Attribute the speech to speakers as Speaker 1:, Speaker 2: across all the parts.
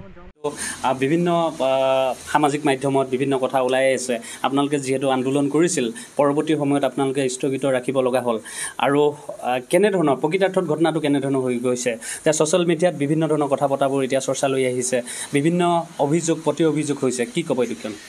Speaker 1: বিভিন্ন সামাজিক মাধ্যমত বিভিন্ন কথা ওলাই আছে আপোনালোকে যেহেতু আন্দোলন কৰিছিল পৰৱৰ্তী সময়ত আপোনালোকে স্থগিত ৰাখিব লগা হ'ল আৰু কেনে ধৰণৰ প্ৰকৃতাৰ্থত ঘটনাটো কেনে ধৰণৰ হৈ গৈছে যে ছ'চিয়েল মিডিয়াত বিভিন্ন ধৰণৰ কথা বতৰাবোৰ এতিয়া চৰ্চা লৈ আহিছে বিভিন্ন অভিযোগ প্ৰতি অভিযোগ হৈছে কি ক'ব এইটো কিয়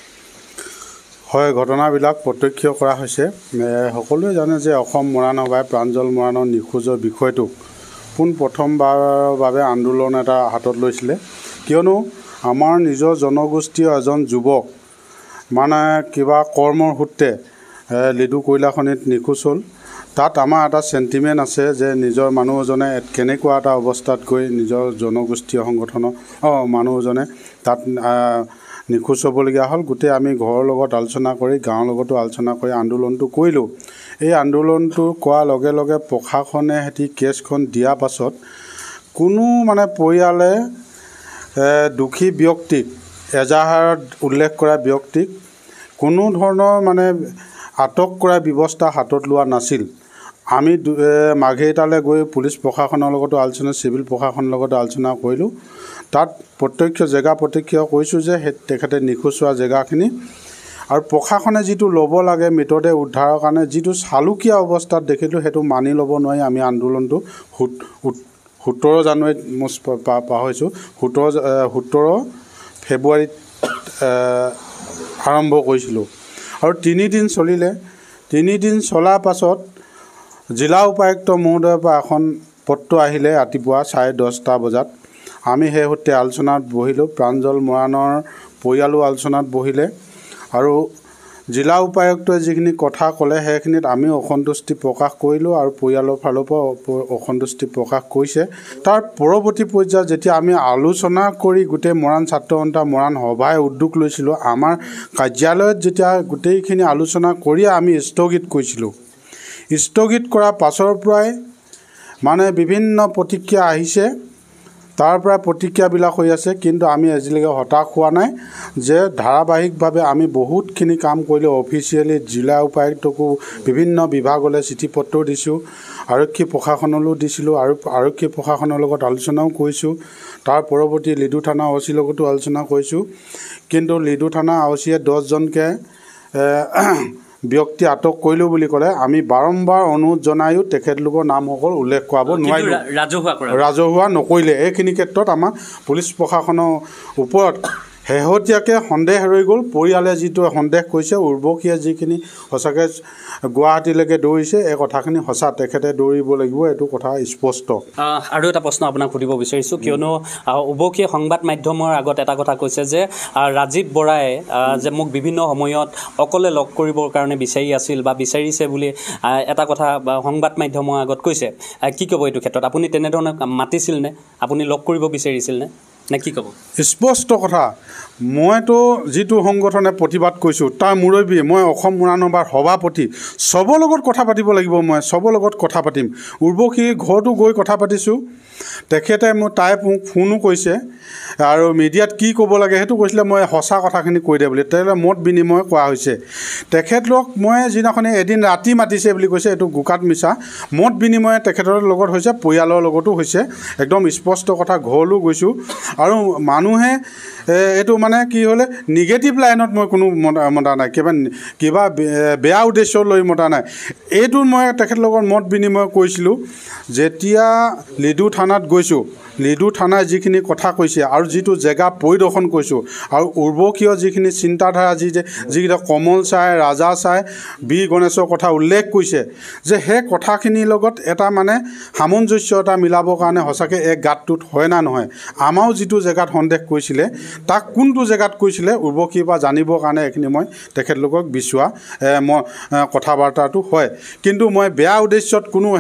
Speaker 2: হয় ঘটনাবিলাক প্ৰত্যক্ষ কৰা হৈছে সকলোৱে জানে যে অসম মৰাণ সভাই প্ৰাঞ্জল মৰাণৰ নিখোজৰ বিষয়টো পোন প্ৰথমবাৰৰ বাবে আন্দোলন এটা হাতত লৈছিলে কিয়নো আমাৰ নিজৰ জনগোষ্ঠীয় এজন যুৱক মানে কিবা কৰ্মৰ সূত্ৰে লিডু কয়লাখনিত নিখোজ হ'ল তাত আমাৰ এটা সেন্টিমেন্ট আছে যে নিজৰ মানুহজনে কেনেকুৱা এটা অৱস্থাত গৈ নিজৰ জনগোষ্ঠীয় সংগঠনৰ মানুহজনে তাত নিখোজ হ'বলগীয়া হ'ল গোটেই আমি ঘৰৰ লগত আলোচনা কৰি গাঁৱৰ লগতো আলোচনা কৰি আন্দোলনটো কৰিলোঁ এই আন্দোলনটো কৰাৰ লগে লগে প্ৰশাসনে হেতি কেছখন দিয়াৰ পাছত কোনো মানে পৰিয়ালে দুখী ব্যক্তিক এজাহাৰত উল্লেখ কৰা ব্যক্তিক কোনো ধৰণৰ মানে আটক কৰা ব্যৱস্থা হাতত লোৱা নাছিল আমি মাঘেৰিটালৈ গৈ পুলিচ প্ৰশাসনৰ লগতো আলোচনা চিভিল প্ৰশাসনৰ লগত আলোচনা কৰিলোঁ তাত প্ৰত্যক্ষ জেগা প্ৰত্যক্ষ কৈছোঁ যে তেখেতে নিখোজ হোৱা জেগাখিনি আৰু প্ৰশাসনে যিটো ল'ব লাগে মৃতদেহ উদ্ধাৰৰ কাৰণে যিটো চালুকীয়া অৱস্থাত দেখিলোঁ সেইটো মানি ল'ব নোৱাৰি আমি আন্দোলনটো 17 জানুৱাৰীত মই পাহৰিছোঁ 17 ফেব্ৰুৱাৰীত আৰম্ভ কৰিছিলোঁ আৰু 3 দিন চলিলে 3 দিন চলাৰ পাছত জিলা উপায়ুক্ত মহোদয়ৰ পৰা এখন পত্ৰ আহিলে ৰাতিপুৱা 10:30 বজাত আমি সেই সূত্ৰে আলোচনাত বহিলোঁ প্ৰাঞ্জল মৰাণৰ পৰিয়ালো আলোচনাত বহিলে আৰু জিলা উপায়ুক্তই যিখিনি কথা ক'লে সেইখিনিত আমি অসন্তুষ্টি প্ৰকাশ কৰিলোঁ আৰু পৰিয়ালৰ ফালৰ পৰা অসন্তুষ্টি প্ৰকাশ কৰিছে তাৰ পৰৱৰ্তী পৰ্যায়ত যেতিয়া আমি আলোচনা কৰি গোটেই মৰাণ ছাত্ৰ সন্থা মৰাণ সভাই উদ্যোগ লৈছিলোঁ আমাৰ কাৰ্যালয়ত যেতিয়া গোটেইখিনি আলোচনা কৰি আমি স্থগিত কৰিছিলোঁ স্থগিত কৰাৰ পাছৰ পৰাই মানে বিভিন্ন প্ৰতিক্ৰিয়া আহিছে তাৰ পৰা প্ৰতিক্ৰিয়াবিলাক হৈ আছে কিন্তু আমি আজিলৈকে হতাশ হোৱা নাই যে ধাৰাবাহিকভাৱে আমি বহুতখিনি কাম কৰিলোঁ অফিচিয়েলি জিলা উপায়ুক্তকো বিভিন্ন বিভাগলৈ চিঠি পত্ৰ দিছোঁ আৰক্ষী প্ৰশাসনলৈও দিছিলোঁ আৰু আৰক্ষী প্ৰশাসনৰ লগত আলোচনাও কৰিছোঁ তাৰ পৰৱৰ্তী লিডু থানা অ'চিৰ লগতো আলোচনা কৰিছোঁ কিন্তু লিডু থানা অ'চিয়ে 10জনকৈ ব্যক্তি আটক কৰিলোঁ বুলি ক'লে আমি বাৰম্বাৰ অনুৰোধ জনায়ো তেখেতলোকৰ নামসকল উল্লেখ কৰাব নোৱাৰিলোঁ ৰাজহুৱা নকৰিলে এইখিনি ক্ষেত্ৰত আমাৰ পুলিচ প্ৰশাসনৰ ওপৰত শেহতীয়াকৈ সন্দেহ ৰৈ গ'ল পৰিয়ালে যিটো সন্দেহ কৰিছে উৰ্বশীয়ে যিখিনি সঁচাকৈ গুৱাহাটীলৈকে দৌৰিছে এই কথাখিনি সঁচা তেখেতে দৌৰিব লাগিব এইটো কথা স্পষ্ট
Speaker 1: আৰু এটা প্ৰশ্ন আপোনাক সুধিব বিচাৰিছোঁ কিয়নো উৰ্বশীয়ে সংবাদ মাধ্যমৰ আগত এটা কথা কৈছে যে ৰাজীৱ বৰাই যে মোক বিভিন্ন সময়ত অকলে লগ কৰিবৰ কাৰণে বিচাৰি আছিল বা বিচাৰিছে বুলি এটা কথা সংবাদ মাধ্যমৰ আগত কৈছে কি ক'ব এইটো ক্ষেত্ৰত আপুনি তেনেধৰণে মাতিছিল নে আপুনি লগ কৰিব বিচাৰিছিল নে কি ক'ব
Speaker 2: স্পষ্ট কথা মইতো যিটো সংগঠনে প্ৰতিবাদ কৰিছোঁ তাৰ মুৰব্বী মই অসম মৰাণ সভাৰ সভাপতি চবৰ লগত কথা পাতিব লাগিব মই চবৰ লগত কথা পাতিম উৰ্বশীৰ ঘৰতো গৈ কথা পাতিছোঁ তেখেতে তাই মোক ফোনো কৰিছে আৰু মিডিয়াত কি ক'ব লাগে সেইটো কৈছিলে মই সঁচা কথাখিনি কৈ দিয়ে বুলি তেতিয়াহ'লে মত বিনিময় কৰা হৈছে তেখেতলোক মই যিদিনাখনি এদিন ৰাতি মাতিছে বুলি কৈছে এইটো গোকাত মিছা মত বিনিময় তেখেতৰ লগত হৈছে পৰিয়ালৰ লগতো হৈছে একদম স্পষ্ট কথা ঘৰলৈ গৈছোঁ আৰু মানুহে এইটো মানে কি হ'লে নিগেটিভ লাইনত মই কোনো মতা নাই কিবা বেয়া উদ্দেশ্য লৈ মতা নাই এইটো মই তেখেতলোকৰ মত বিনিময় কৰিছিলোঁ যেতিয়া লিডু থানাত গৈছোঁ লিডু থানাই যিখিনি কথা কৈছে আৰু যিটো জেগা পৰিদৰ্শন কৰিছোঁ আৰু উৰ্বশীয় যিখিনি চিন্তাধাৰা যিকেইটা কমল চাই ৰাজা চাই বীৰ গণেশৰ কথা উল্লেখ কৰিছে যে সেই কথাখিনিৰ লগত এটা মানে সামঞ্জস্য এটা মিলাবৰ কাৰণে সঁচাকৈ এক গাঁতটোত হয় না নহয় আমাৰো যিটো জেগাত সন্দেহ কৰিছিলে তাক কোনটো জেগাত কৈছিলে উৰ্বশীৰ পৰা জানিবৰ কাৰণে এইখিনি মই তেখেতলোকক বিচৰা মই কথা বাৰ্তাটো হয় কিন্তু মই বেয়া উদ্দেশ্যত কোনো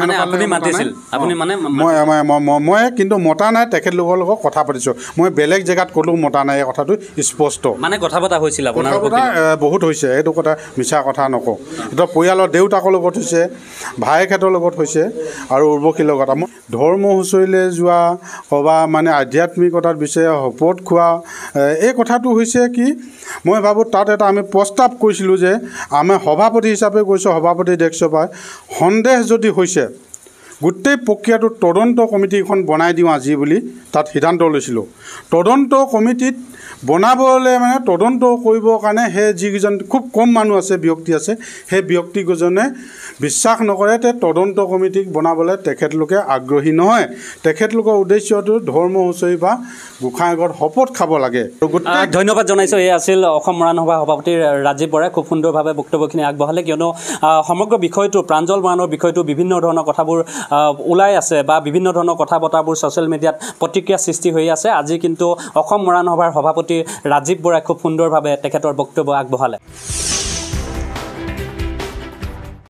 Speaker 2: মই কিন্তু মতা নাই তেখেতলোকৰ লগত কথা পাতিছোঁ মই বেলেগ জেগাত ক'লেও মতা নাই এই কথাটো স্পষ্ট
Speaker 1: মানে কথা পতা হৈছিল আপোনাৰ
Speaker 2: বহুত হৈছে এইটো কথা মিছা কথা নকওঁ এতিয়া পৰিয়ালৰ দেউতাকৰ লগত হৈছে ভায়েকহঁতৰ লগত হৈছে আৰু উৰ্বশীৰ লগত আমাৰ ধৰ্ম হুঁচৰিলৈ যোৱা ক'বা মানে আধ্যাত্মিকতাৰ বিষয়ে শপত খোৱা এই কথাটো হৈছে কি মই ভাবোঁ তাত এটা আমি প্ৰস্তাৱ কৰিছিলোঁ যে আমি সভাপতি হিচাপে কৈছোঁ সভাপতি ডেস্কৰ পৰা সন্দেহ যদি হৈছে গোটেই প্ৰক্ৰিয়াটো তদন্ত কমিটি এখন বনাই দিওঁ আজি বুলি তাত সিদ্ধান্ত লৈছিলোঁ। তদন্ত কমিটিত বনাবলৈ মানে তদন্ত কৰিবৰ কাৰণে সেই যিকেইজন খুব কম মানুহ আছে ব্যক্তি আছে সেই ব্যক্তিকেইজনে বিশ্বাস নকৰে তে তদন্ত কমিটিক বনাবলৈ তেখেতলোকে আগ্ৰহী নহয়। তেখেতলোকৰ উদ্দেশ্যটো ধৰ্ম হুঁচৰি বা গোঁসাই ঘৰত শপত খাব লাগে।
Speaker 1: ধন্যবাদ জনাইছোঁ। এই আছিল অসম মৰাণ সভা সভাপতি ৰাজীৱ বৰাই। খুব সুন্দৰভাৱে বক্তব্যখিনি আগবঢ়ালে, কিয়নো সমগ্ৰ বিষয়টো প্ৰাঞ্জল মৰাণৰ বিষয়টো বিভিন্ন ধৰণৰ কথাবোৰ ওলাই আছে বা বিভিন্ন ধৰণৰ কথা বতৰাবোৰ ছ'চিয়েল মিডিয়াত প্ৰতিক্ৰিয়া সৃষ্টি হৈ আছে। আজি কিন্তু অসম মৰাণ সভাৰ সভাপতি ৰাজীৱ বৰাই খুব সুন্দৰভাৱে তেখেতৰ বক্তব্য আগবঢ়ালে।